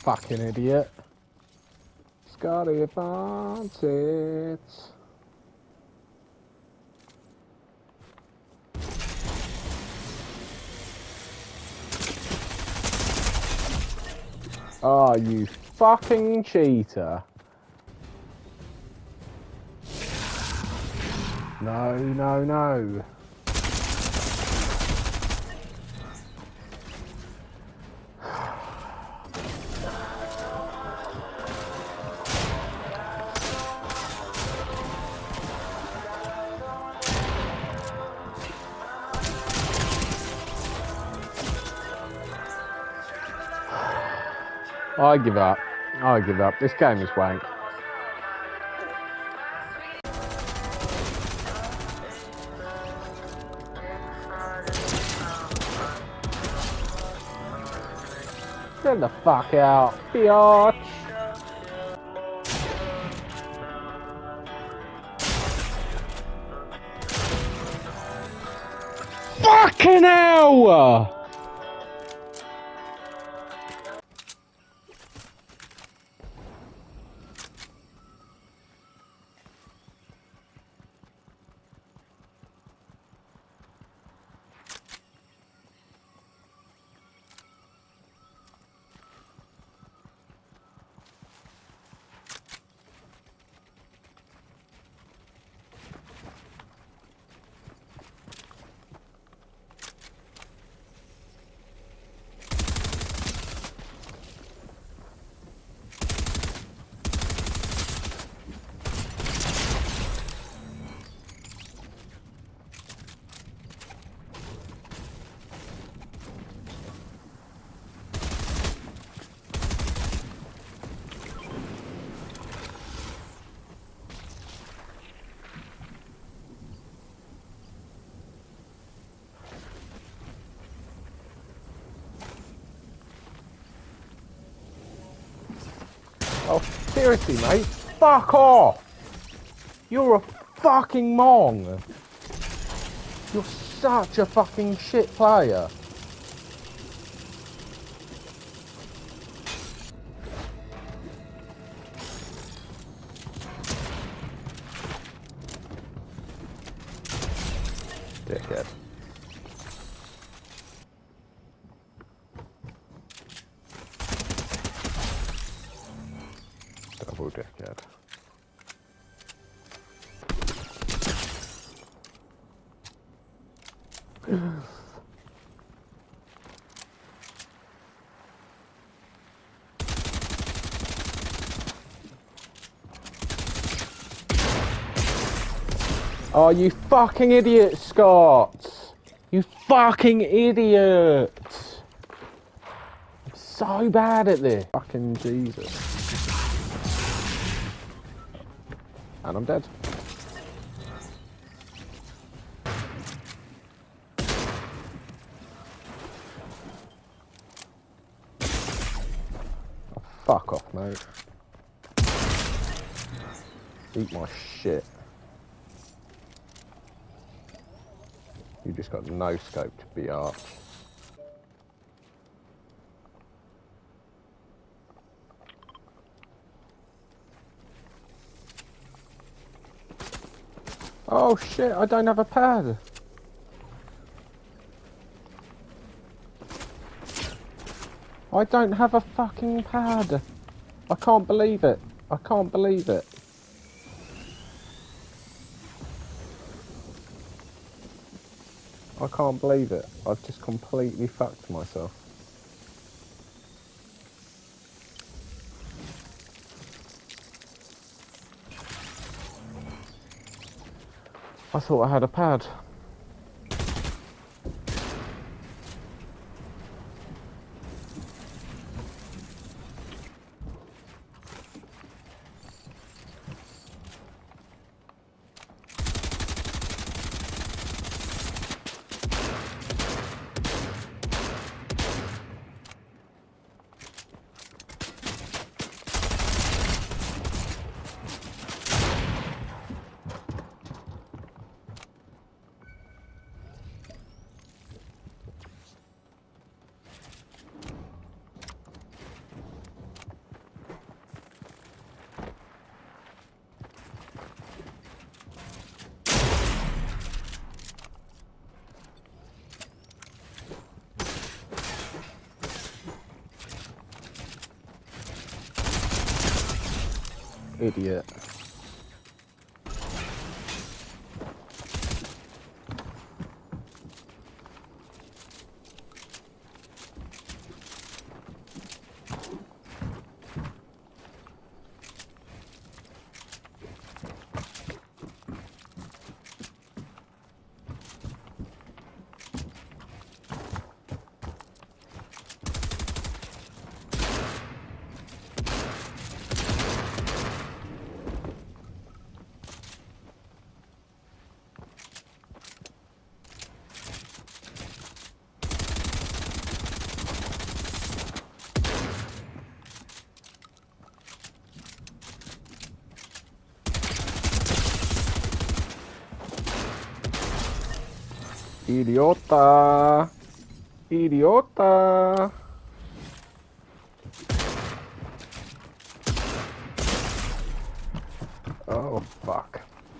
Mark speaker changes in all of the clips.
Speaker 1: Fucking idiot. Scotty Barnett. Oh, you fucking cheater. No, no, no. I give up. I give up. This game is wank. Get the fuck out, biatch. Fucking hell! Oh, seriously, mate? Fuck off! You're a fucking mong! You're such a fucking shit player. Dickhead. Double dickhead. Oh, you fucking idiot, Scott! You fucking idiot! I'm so bad at this. Fucking Jesus. And I'm dead. Oh, fuck off, mate. Eat my shit. You just got no scope to be arch. Oh shit, I don't have a pad. I don't have a fucking pad. I can't believe it. I can't believe it. I can't believe it. I've just completely fucked myself. I thought I had a pad. Idiot. Idiota! Idiota! Oh, fuck.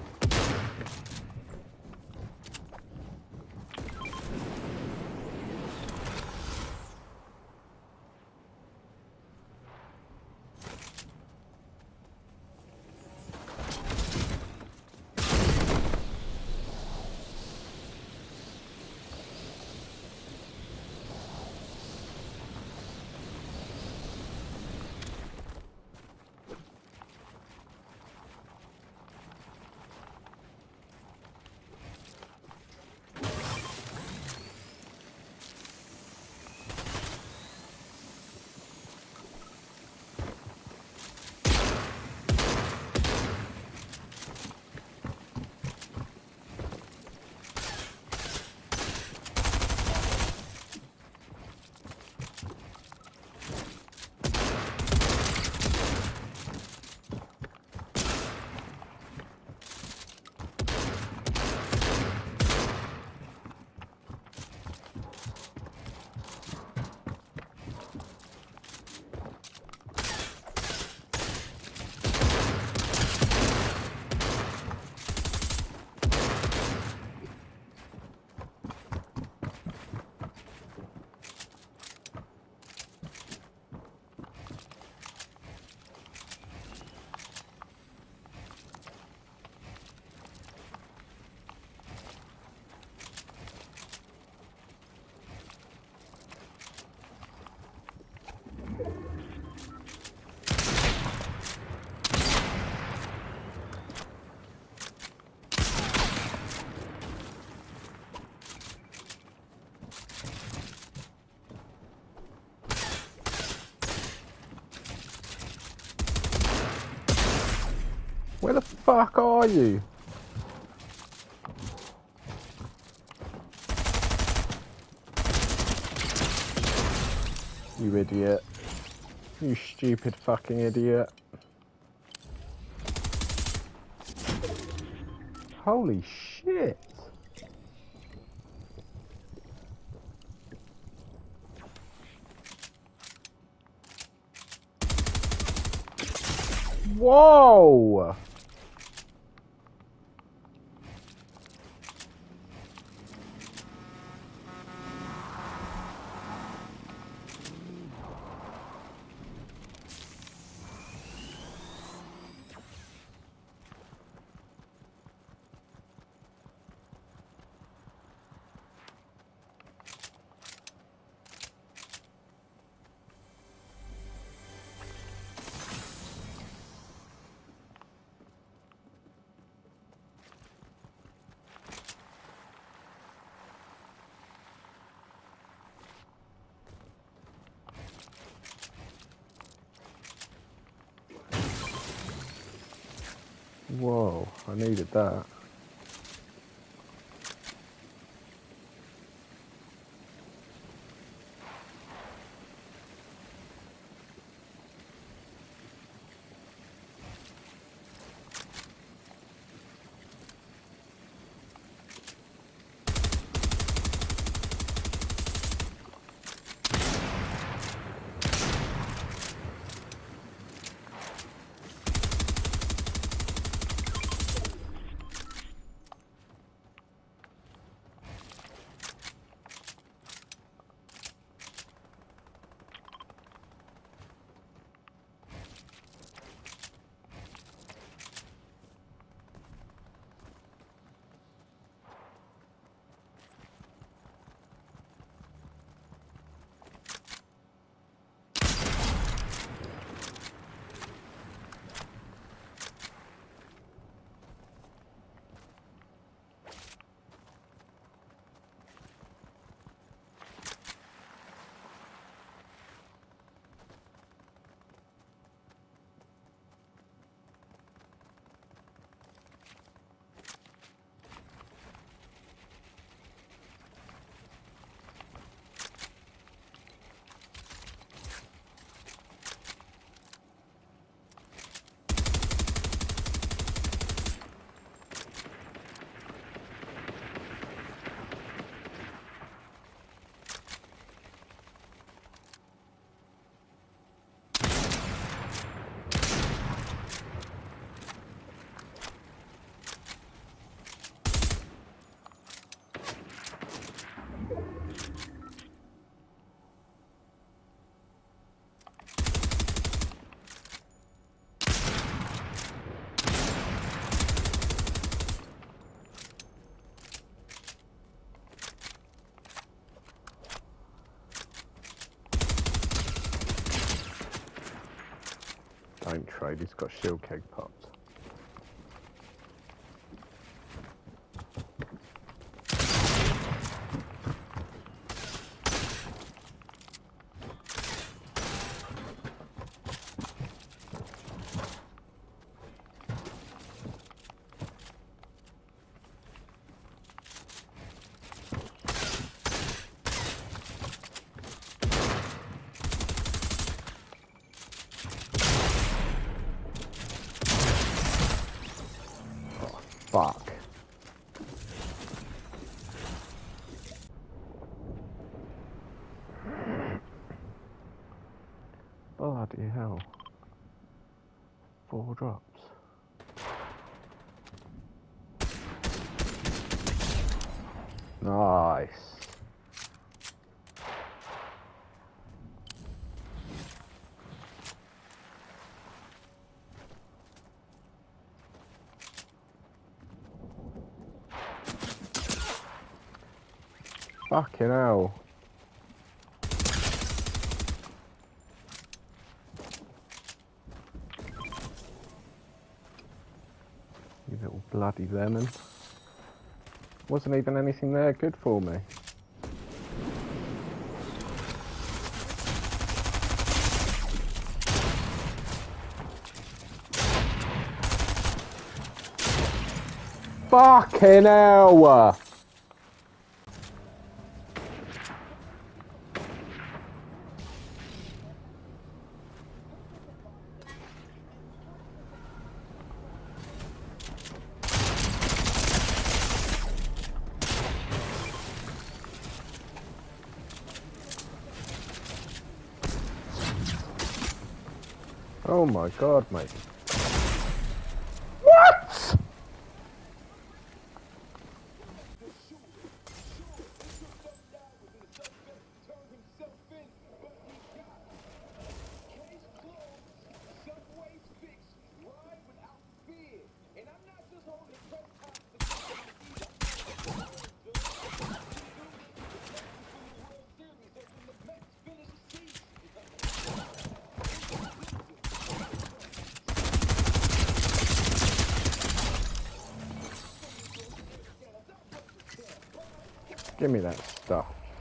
Speaker 1: Where the fuck are you? You idiot. You stupid fucking idiot. Holy shit. Whoa! Whoa, I needed that. don't trade, he's got shield keg pops. Fuck. Bloody hell. 4 drops. Nice. Fucking hell. You little bloody lemon. Wasn't even anything there good for me. Fucking hell! Oh my god, mate. What? Give me that stuff.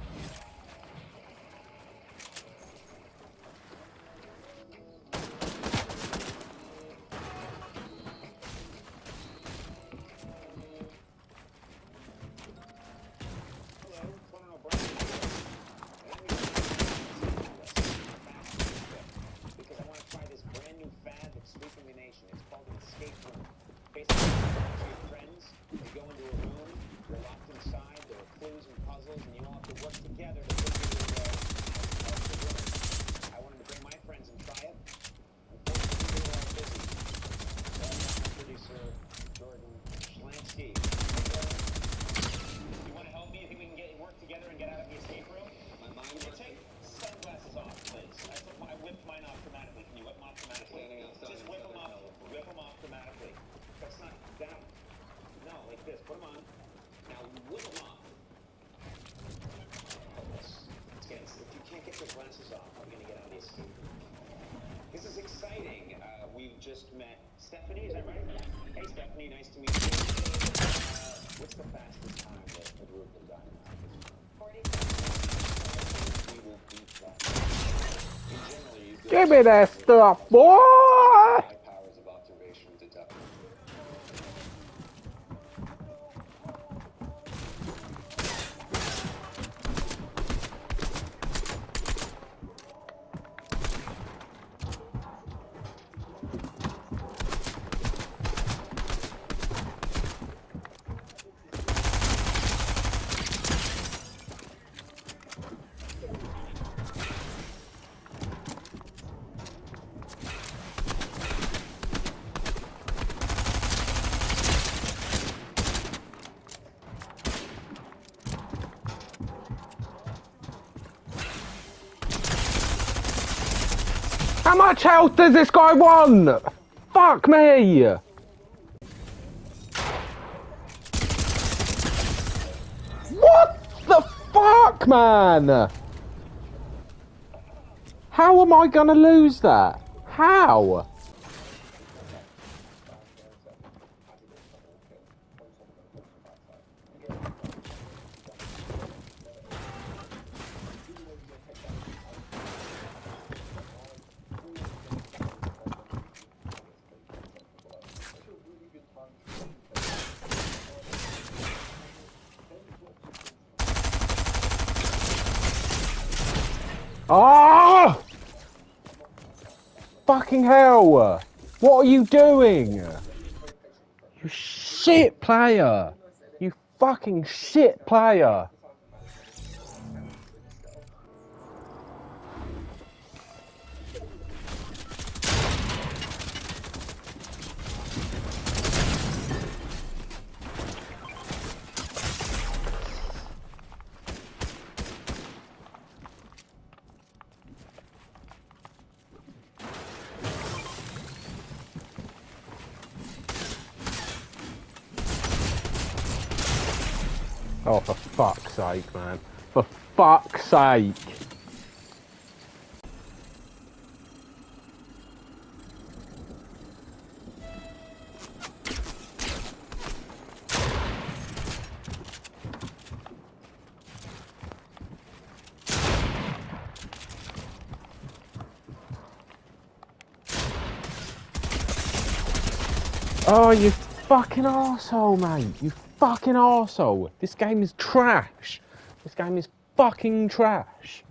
Speaker 2: Because I want to try this brand new fad that's sweeping the nation. It's called an escape room. Basically, your friends, you go into a room, you're locked inside, there are clues and puzzles, and you all have to work together to figure your way out of the room. I wanted to bring my friends and try it. Unfortunately, they were all busy. So, my producer, Jordan Schlansky. You want to help me? You think we can work together and get out of the escape room? My mind will take sunglasses off, please. I whipped mine off dramatically. Can you whip them off dramatically? Just whip them off. Whip them off dramatically. That's not that. No, like this. Put them on. Now whip them off. Let's get. If you can't get your glasses off, how are you gonna get out of the escape room? This is exciting. We've just met Stephanie. Is that right? Hey, Stephanie. Nice to meet you. What's the fastest time that a group has gotten out of this room? 40 seconds. We will beat that.
Speaker 1: Give me that stuff, boy!
Speaker 2: Powers of observation deduct.
Speaker 1: How much health does this guy want? Fuck me! What the fuck, man? How am I gonna lose that? How? Ah! Fucking hell! What are you doing? You shit player! You fucking shit player! Oh, for fuck's sake, man. For fuck's sake. Oh, you fucking arsehole, mate. You fucking arsehole. This game is trash. This game is fucking trash.